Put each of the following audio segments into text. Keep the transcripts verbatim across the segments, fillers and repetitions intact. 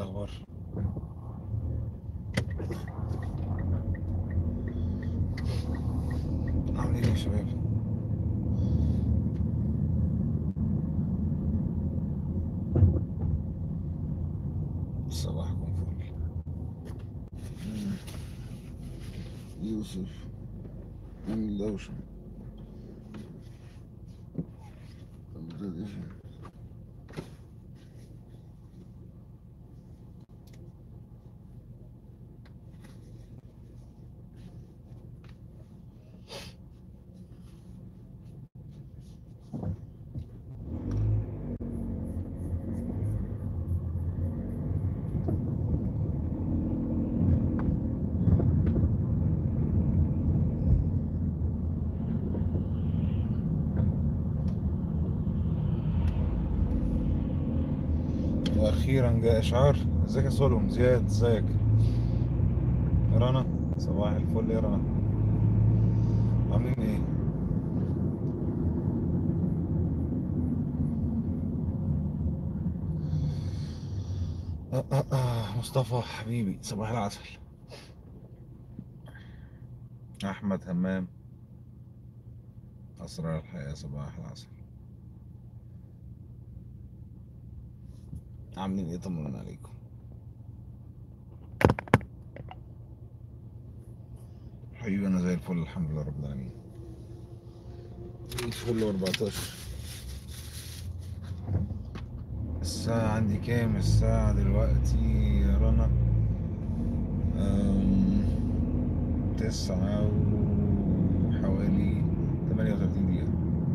الأخبار؟ عاملين ايه يا شباب؟ صباحكم فل. يوسف من دوشة. وأخيرا جاء إشعار. ازيك يا سولوم؟ زياد ازيك؟ رنا صباح الفل يا رنا، عاملين ايه؟ آه آه آه. مصطفى حبيبي صباح العسل. أحمد همام أسرار الحياة صباح العسل. عاملين ايه؟ طمنا عليكم. حبيبي أنا زي الفل الحمد لله رب العالمين. الفل أربعتاشر. الساعة عندي كام الساعة دلوقتي يا رنا؟ أم، تسعة وحوالي تمانية وتلاتين دقيقة.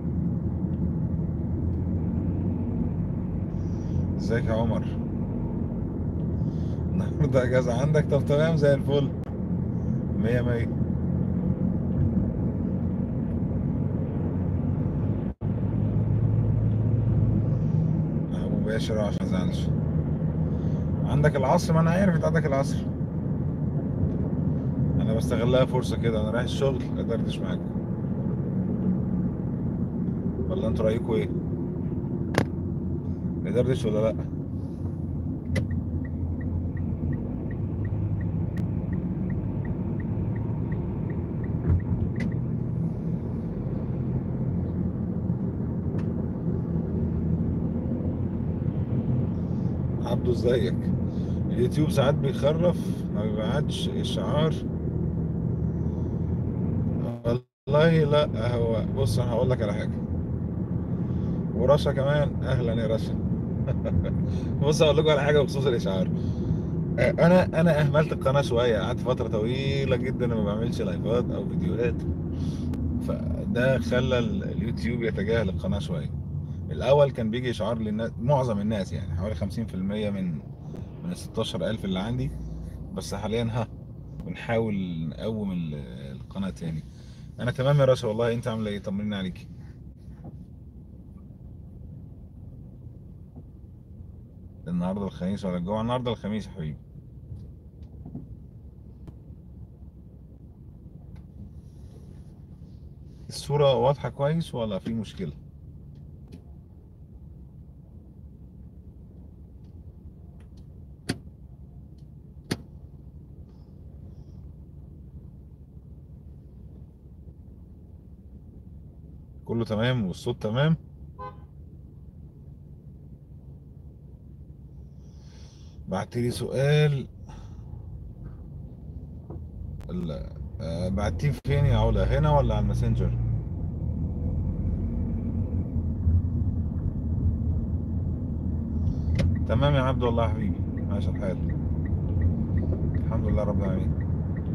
ازيك يا عمر؟ النهاردة اجازة عندك؟ طب تمام زي الفل. مية مية. مباشر عشان مزعلش. عندك العصر؟ ما انا عارف انت عندك العصر. انا بستغلها فرصة كده، انا رايح الشغل ادردش معاكم. ولا انتوا رايكم ايه؟ ندردش ولا لا؟ عبدو ازيك؟ اليوتيوب ساعات بيخرف، ما بيبعتش اشعار. والله لا، هو بص انا هقول لك على حاجة. ورشا كمان، اهلا يا رشا. بص اقول لكم على حاجة بخصوص الاشعار. انا انا اهملت القناه شويه، قعدت فتره طويله جدا ما بعملش لايفات او فيديوهات. فده خلى ال- اليوتيوب يتجاهل القناه شويه. الاول كان بيجي اشعار للناس، معظم الناس يعني حوالي خمسين في المية من من ال ستاشر ألف اللي عندي. بس حاليا ها بنحاول نقوم ال- القناه تاني. انا تمام يا رشا والله، انت عامله ايه؟ طمني عليكي. النهارده الخميس ولا الجمعه؟ النهارده الخميس يا حبيبي. الصوره واضحه كويس ولا في مشكله؟ كله تمام والصوت تمام. بعت لي سؤال. ال- آه، بعتيه فين يا علا؟ هنا ولا على الماسنجر؟ تمام يا عبد الله حبيبي، ماشي الحال. الحمد لله رب العالمين.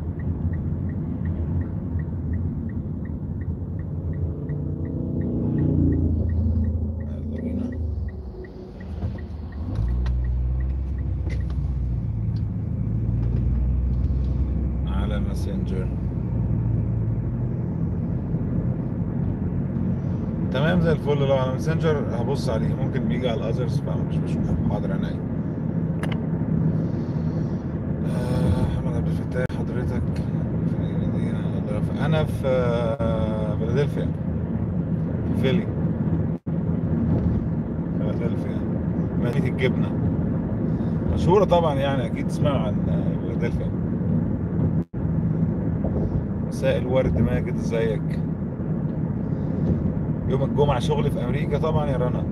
يلا بينا على الماسنجر. تمام زي الفل. لو على الماسنجر هبص عليه، ممكن بيجي على الاذرز فمش بشوفه. حاضر عينيا. آه، محمد عبد الفتاح حضرتك في أي مدينة؟ انا في آه، فيلادلفيا. في فيلي. فيلادلفيا مدينة الجبنة. مشهورة طبعا، يعني أكيد تسمعوا عن فيلادلفيا. مساء الورد ماجد، ازيك؟ يوم الجمعة شغل في أمريكا طبعا يا رنا.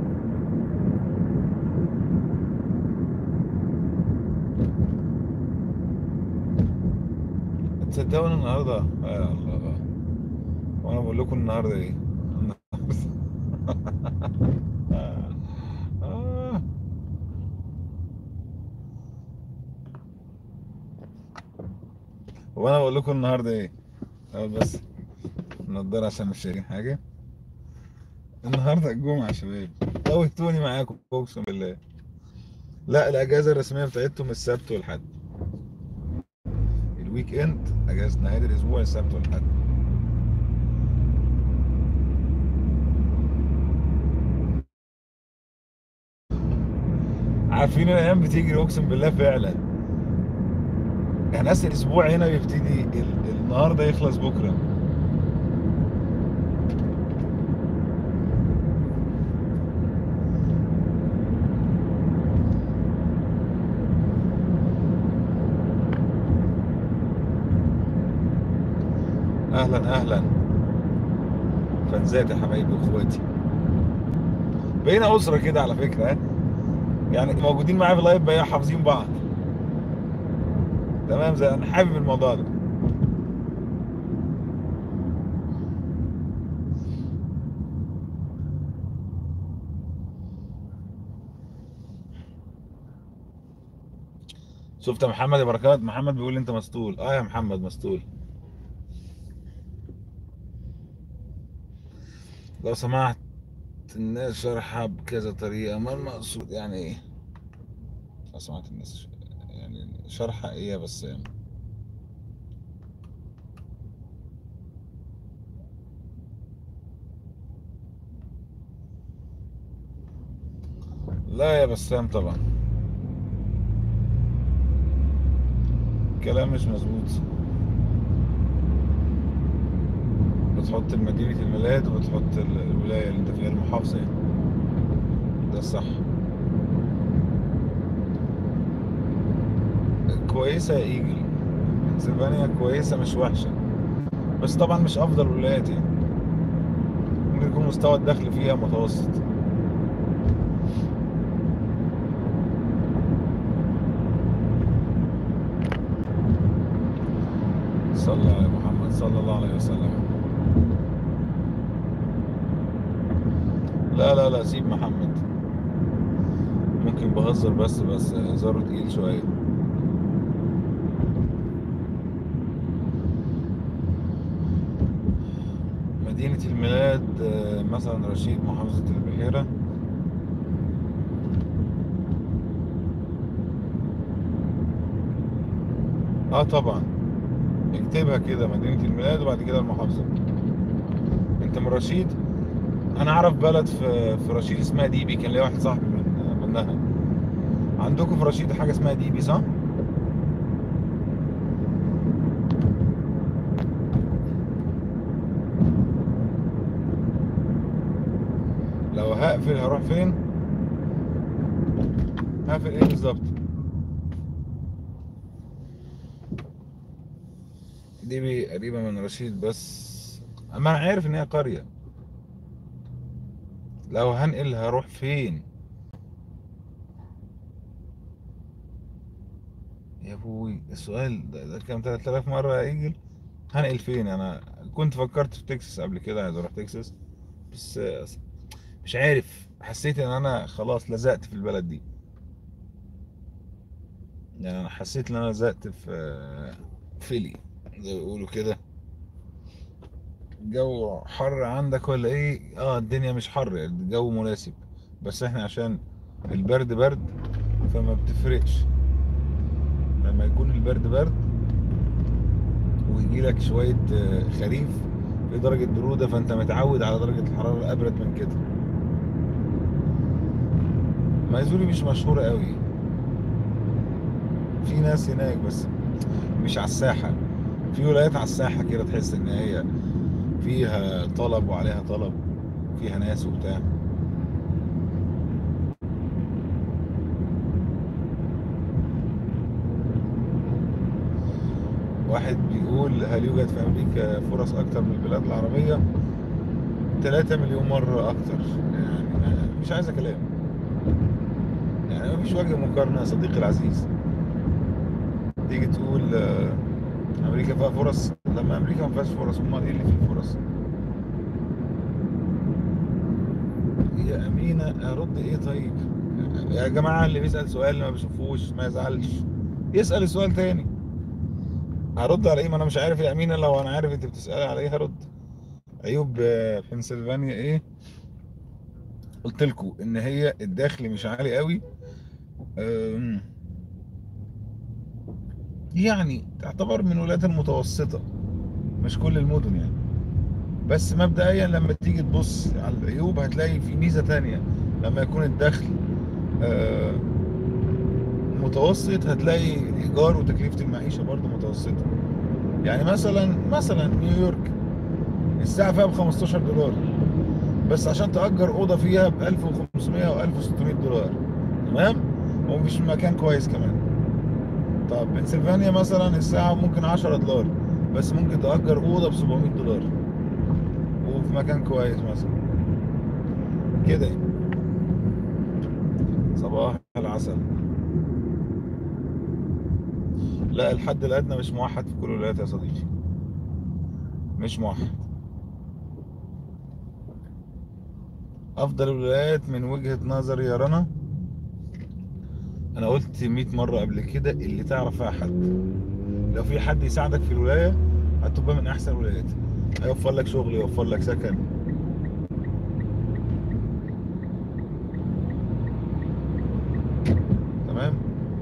تصدقوا إن النهاردة آه الله، وأنا بقول لكم النهاردة إيه؟ آه. وأنا بقول لكم النهاردة إيه؟ أقول بس نضارة عشان مش شايفين حاجة. النهاردة الجمعة يا شباب، توهتوني معاكم أقسم بالله. لا، الأجازة الرسمية بتاعتهم السبت والحد. الويك إند أجازة نهاية الأسبوع السبت والحد. عارفين الأيام بتجري أقسم بالله فعلا. يعني ناس الأسبوع هنا بيبتدي ال- النهاردة يخلص بكرة. أهلا أهلا، فانزات يا حبايبي وإخواتي. بقينا أسرة كده على فكرة، ها؟ يعني موجودين معايا في اللايف بقى حافظين بعض. تمام، زي أنا حابب الموضوع ده. شفت يا محمد يا بركات؟ محمد بيقول لي أنت مسطول. أه يا محمد مسطول. لو سمحت، الناس شرحها بكذا طريقة، ما المقصود يعني إيه؟ لو سمحت الناس يعني شرحها إيه بس يعني. لا يا بسام طبعا، كلام مش مظبوط. بتحط مدينة الميلاد وبتحط ال- الولاية اللي انت فيها، المحافظة يعني. ده الصح. كويسة يا ايجل، بنسلفانيا كويسة مش وحشة، بس طبعا مش افضل الولايات يعني. ممكن يكون مستوى الدخل فيها متوسط. صلى على محمد صلى الله عليه وسلم. لا لا لا، سيب محمد. ممكن بهزر بس بس هزاره تقيل شوية. مدينة الميلاد آه، مثلا رشيد، محافظة البحيرة. اه طبعا، اكتبها كده مدينة الميلاد وبعد كده المحافظة. انت من رشيد؟ انا اعرف بلد في في رشيد اسمها ديبي، كان ليا واحد صاحبي من منها. عندكم في رشيد حاجة اسمها ديبي صح؟ لو هقفل هروح فين؟ هقفل ايه بالظبط؟ ديبي قريبة من رشيد بس، اما انا عارف ان هي قرية. لو هنقل هروح فين؟ يا ابوي السؤال ده, ده كام ثلاثة آلاف مرة يا ايجل. هنقل فين؟ انا كنت فكرت في تكساس قبل كده، عايز اروح تكساس، بس مش عارف، حسيت ان انا خلاص لزقت في البلد دي. يعني انا حسيت ان انا لزقت في فيلي زي ما بيقولوا كده. الجو حر عندك ولا ايه؟ اه الدنيا مش حر، الجو مناسب، بس احنا عشان البرد برد فما بتفرقش. لما يكون البرد برد ويجي لك شوية آه، خريف في درجة برودة، فانت متعود على درجة الحرارة الأبرد من كده. مايزوري مش مشهورة قوي، في ناس هناك بس مش على الساحة. في ولايات على الساحة كده تحس ان هي فيها طلب وعليها طلب، فيها ناس وبتاع. واحد بيقول هل يوجد في أمريكا فرص أكتر من البلاد العربية؟ ثلاثة مليون مرة أكتر. يعني مش عايزة كلام، يعني مفيش وجه مقارنة يا صديقي العزيز. تيجي تقول آه، أمريكا فيها فرص، لما أمريكا ما فيهاش فرص أمال إيه اللي فيه فرص؟ يا أمينة أرد إيه طيب؟ يا جماعة اللي بيسأل سؤال ما بيشوفوش ما يزعلش، يسأل السؤال تاني. هرد على إيه؟ ما أنا مش عارف يا أمينة، لو أنا عارف أنت بتسألي على إيه هرد. عيوب آه، بنسلفانيا إيه؟ قلت لكم إن هي الدخل مش عالي قوي. آم، يعني تعتبر من الولايات المتوسطة، مش كل المدن يعني. بس مبدئيا لما تيجي تبص على العيوب هتلاقي في ميزة تانية. لما يكون الدخل آه، متوسط هتلاقي الإيجار وتكلفة المعيشة برضه متوسطة. يعني مثلا مثلا نيويورك الساعة فيها ب خمستاشر دولار، بس عشان تأجر أوضة فيها ب ألف وخمسمية أو ألف وستمية دولار. تمام؟ ومفيش مكان كويس كمان. طب بنسلفانيا مثلا الساعة ممكن عشرة دولار، بس ممكن تأجر أوضة ب سبعمية دولار وفي مكان كويس مثلا كده يعني. صباح العسل. لا، الحد الأدنى مش موحد في كل الولايات يا صديقي، مش موحد. أفضل الولايات من وجهة نظري يا رنا، أنا قلت مية مرة قبل كده، اللي تعرف فيها حد. لو في حد يساعدك في الولاية هتبقى من أحسن الولايات. هيوفر لك شغل، يوفر لك سكن. تمام.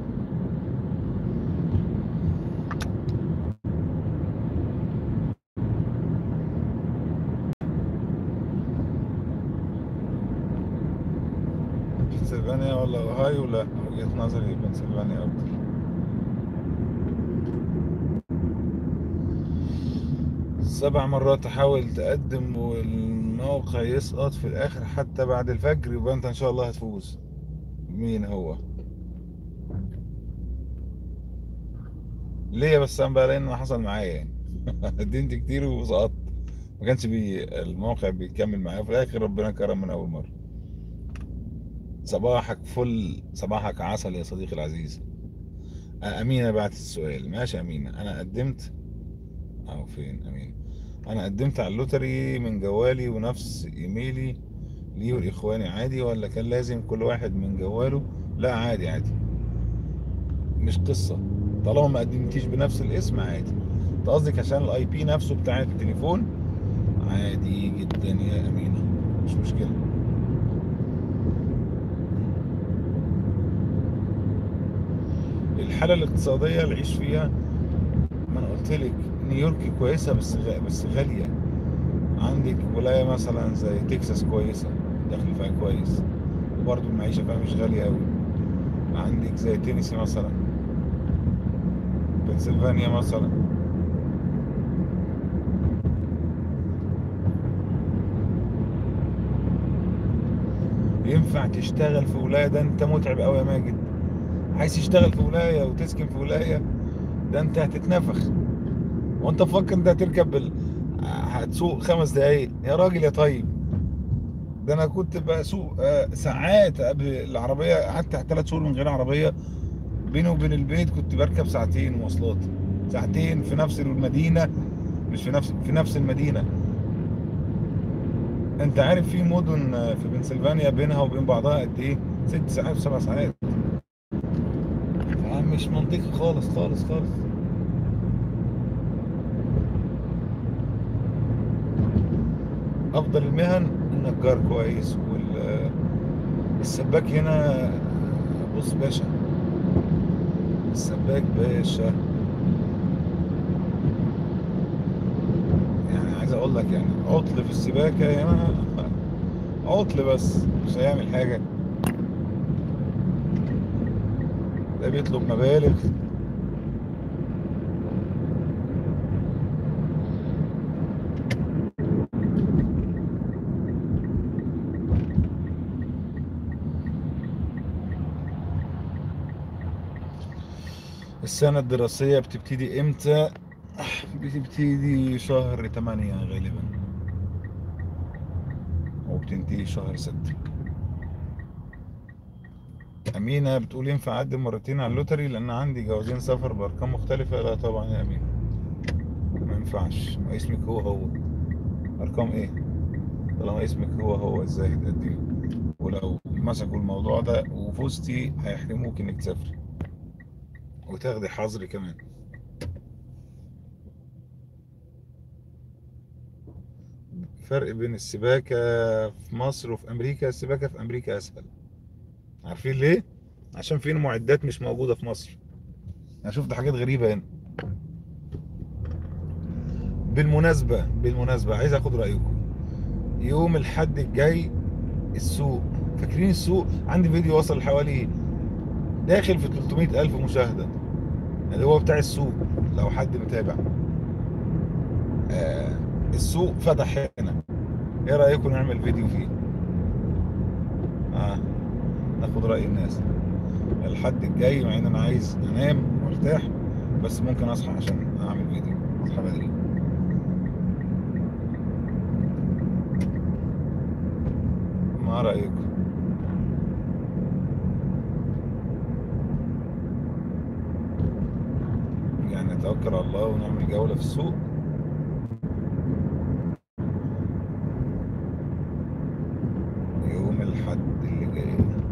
بنسلفانيا ولا أوهايو؟ لا، وجهة نظري بنسلفانيا أفضل. سبع مرات تحاول تقدم والموقع يسقط في الآخر حتى بعد الفجر، يبقى أنت إن شاء الله هتفوز. مين هو؟ ليه بس؟ أنا بقى لأن حصل معايا يعني. قدمت كتير وسقطت، ما كانش بي الموقع بيكمل معايا، وفي الآخر ربنا كرم من أول مرة. صباحك فل، صباحك عسل يا صديقي العزيز. آه، أمينة بعت السؤال. ماشي أمينة، أنا قدمت. أهو فين أمينة؟ أنا قدمت على اللوتري من جوالي ونفس إيميلي ليه والإخواني، عادي ولا كان لازم كل واحد من جواله؟ لا عادي عادي، مش قصة. طالما ما قدمتيش بنفس الاسم عادي. انت قصدك عشان الاي بي نفسه بتاع التليفون؟ عادي جدا يا أمينة، مش مشكلة. الحالة الاقتصادية اللي عيش فيها، ما انا قلت لك نيويورك كويسة بس غ... بس غالية. عندك ولاية مثلا زي تكساس كويسة، دخل فيها كويس وبرضه المعيشة فيها مش غالية أوي. عندك زي تينيسي مثلا، بنسلفانيا مثلا. ينفع تشتغل في ولاية؟ ده انت متعب أوي يا ماجد. عايز تشتغل في ولاية وتسكن في ولاية؟ ده انت هتتنفخ. وانت مفكر انت هتركب بال... هتسوق خمس دقايق يا راجل يا طيب؟ ده انا كنت بسوق آه، ساعات قبل العربية، قعدت ثلاث شهور من غير عربية. بيني وبين البيت كنت بركب ساعتين مواصلات، ساعتين في نفس المدينة. مش في نفس في نفس المدينة. انت عارف في مدن آه، في بنسلفانيا بينها وبين بعضها قد ايه؟ ست ساعات وسبع ساعات. فمش منطقي خالص خالص خالص. افضل المهن النجار كويس، والسباك هنا. بص باشا، السباك باشا، يعني عايز اقول لك يعني عطل في السباكه هنا. عطل بس مش هيعمل حاجه. ده بيطلب مبالغ. السنه الدراسيه بتبتدي امتى؟ بتبتدي شهر تمانية غالبا، وبتنتهي شهر ستة. أمينة بتقول ينفع أقدم مرتين على اللوتري لأن عندي جوازين سفر بأرقام مختلفة؟ لا طبعا يا أمينة، ما ينفعش، ما اسمك هو هو. أرقام إيه؟ طالما اسمك هو هو إزاي هتقدمي؟ ولو مسكوا الموضوع ده وفزتي هيحرموك إنك تسافري وتاخدي حظر كمان. فرق بين السباكة في مصر وفي أمريكا، السباكة في أمريكا أسهل. عارفين ليه؟ عشان في معدات مش موجودة في مصر. أنا شفت حاجات غريبة هنا. بالمناسبة بالمناسبة عايز أخد رأيكم. يوم الحد الجاي السوق، فاكرين السوق؟ عندي فيديو وصل حوالي داخل في تلتمية ألف مشاهدة، اللي هو بتاع السوق. لو حد متابع، آه السوق فتح هنا، ايه رأيكم نعمل فيديو فيه؟ اه، ناخد رأي الناس. الحد الجاي، مع ان انا عايز انام وارتاح، بس ممكن اصحى عشان اعمل فيديو، اصحى بدري. ما رأيكم؟ يعني نتوكل على الله ونعمل جولة في السوق. يوم الحد اللي جاي.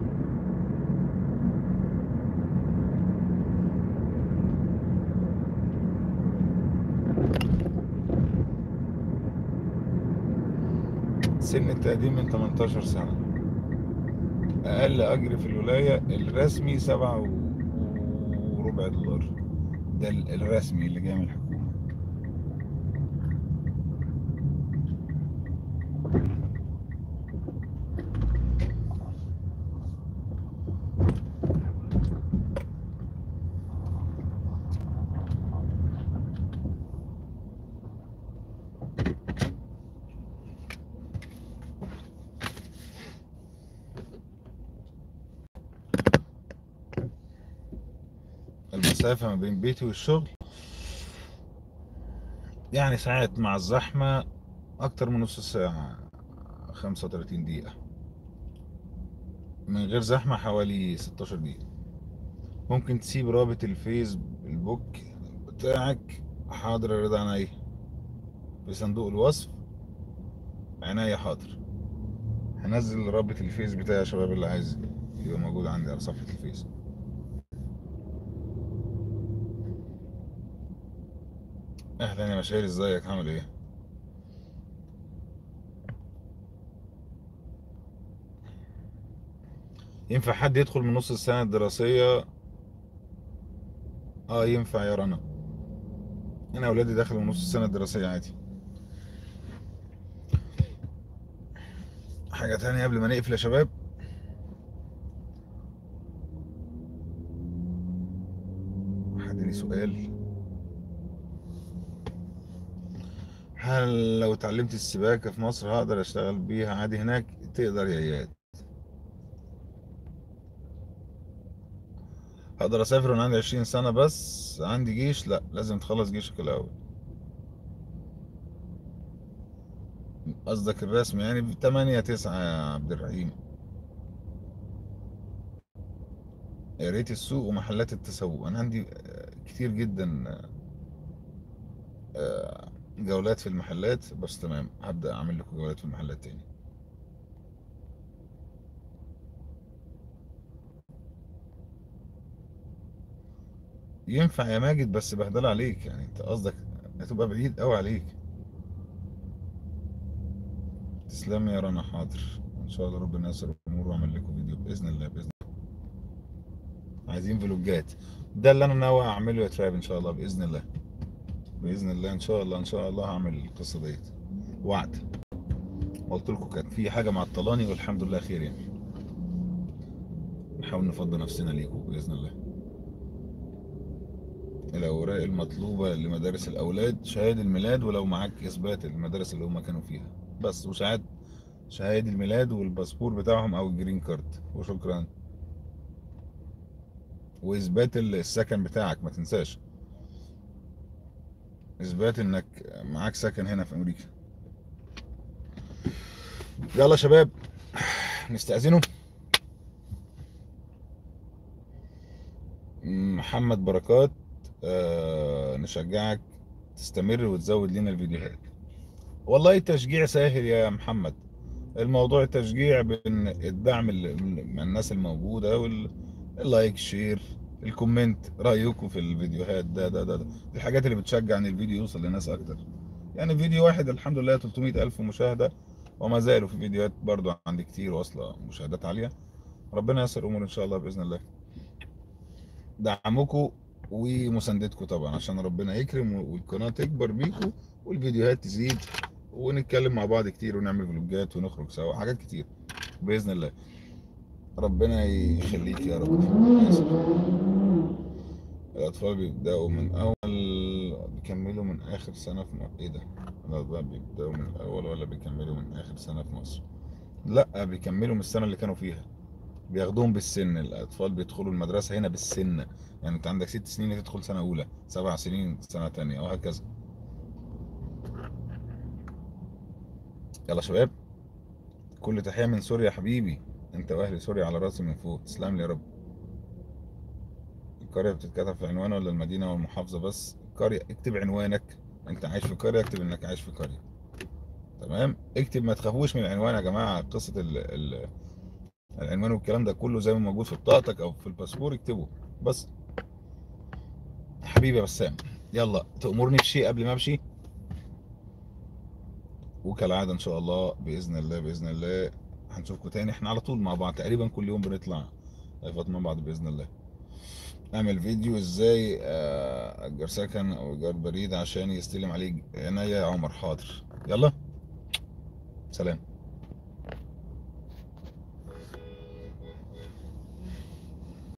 سن التقديم من تمنتاشر سنة. أقل أجر في الولاية الرسمي سبعة وربع دولار، ده ال- الرسمي اللي جاي من الحكومة. المسافة ما بين بيتي والشغل يعني ساعات مع الزحمة أكتر من نص ساعة، خمسة وتلاتين دقيقة. من غير زحمة حوالي ستاشر دقيقة. ممكن تسيب رابط الفيسبوك بتاعك؟ حاضر يا رضا، عينيا، في صندوق الوصف. عينيا حاضر. هنزل رابط الفيس بتاعي يا شباب، اللي عايز يبقى موجود عندي على صفحة الفيس. أهلا يا مشاهير، ازيك، عامل ايه؟ ينفع حد يدخل من نص السنة الدراسية؟ اه ينفع يا رنا، انا اولادي دخلوا من نص السنة الدراسية عادي. حاجة تانية قبل ما نقفل يا شباب؟ حد ليه سؤال؟ هل لو اتعلمت السباكة في مصر هقدر اشتغل بيها عادي هناك؟ تقدر يا اياد. هقدر اسافر وانا عندي عشرين سنة بس عندي جيش؟ لا، لازم تخلص جيشك الاول. قصدك الرسمي يعني ب تمانية تسعة يا عبد الرحيم. يا ريت السوق ومحلات التسوق، انا عندي آه، كتير جدا آه، جولات في المحلات، بس تمام هبدأ اعمل لكم جولات في المحلات تاني. ينفع يا ماجد، بس بهدل عليك، يعني انت قصدك هتبقى بعيد قوي عليك. تسلم يا رنا، حاضر. ان شاء الله ربنا ييسر الامور واعمل لكم فيديو باذن الله، باذن الله. عايزين فلوجات، ده اللي انا ناوي اعمله يا تراب ان شاء الله، باذن الله. باذن الله ان شاء الله ان شاء الله هعمل القصه ديت، وعد. قلت لكم كان في حاجه معطلاني والحمد لله خير يعني. نحاول نفضي نفسنا ليكم باذن الله. الاوراق المطلوبه لمدارس الاولاد شهاده الميلاد، ولو معاك اثبات المدارس اللي هم كانوا فيها بس، وشهاده شهاده الميلاد والباسبور بتاعهم او الجرين كارد، وشكرا. واثبات السكن بتاعك ما تنساش. اثبات انك معاك سكن هنا في امريكا. يلا يا شباب، نستأذنه. محمد بركات، آه نشجعك تستمر وتزود لنا الفيديوهات. والله التشجيع سهل يا محمد. الموضوع التشجيع بين الدعم ال- من الناس الموجودة، واللايك، شير، الكومنت، رأيكم في الفيديوهات. ده ده ده, ده. دي الحاجات اللي بتشجع ان الفيديو يوصل لناس اكتر. يعني فيديو واحد الحمد لله ثلاثمائة ألف مشاهدة، وما زالوا في فيديوهات برضو عندي كتير واصلة مشاهدات عالية. ربنا ييسر الأمور إن شاء الله بإذن الله. دعمكم ومساندتكم طبعا عشان ربنا يكرم والقناة تكبر بيكم والفيديوهات تزيد، ونتكلم مع بعض كتير ونعمل فلوجات ونخرج سوا حاجات كتير بإذن الله. ربنا يخليك يا رب. الأطفال بيبدأوا من أول، بيكملوا من آخر سنة في مصر. إيه ده؟ الأطفال بيبدأوا من الأول ولا بيكملوا من آخر سنة في مصر؟ لا، بيكملوا من السنة اللي كانوا فيها. بياخدوهم بالسن. الأطفال بيدخلوا المدرسة هنا بالسن. يعني أنت عندك ست سنين تدخل سنة أولى، سبع سنين سنة تانية، وهكذا. يلا شباب، كل تحية من سوريا حبيبي. أنت وأهل سوريا على راسي من فوق، تسلم لي يا رب. القرية بتتكتب في عنوان ولا المدينة والمحافظة بس؟ القرية. اكتب عنوانك. أنت عايش في قرية، اكتب إنك عايش في قرية. تمام، اكتب. ما تخافوش من العنوان يا جماعة. قصة ال ال العنوان والكلام ده كله زي ما موجود في بطاقتك أو في الباسبور اكتبه بس. حبيبي يا بسام، يلا تأمرني بشيء قبل ما أمشي؟ وكالعادة إن شاء الله بإذن الله بإذن الله هنشوفكم تاني. احنا على طول مع بعض تقريبا كل يوم بنطلع لايفات مع بعض بإذن الله. اعمل فيديو ازاي آه، اجر سكن او ايجار بريد عشان يستلم عليه عناية يا عمر. حاضر، يلا سلام.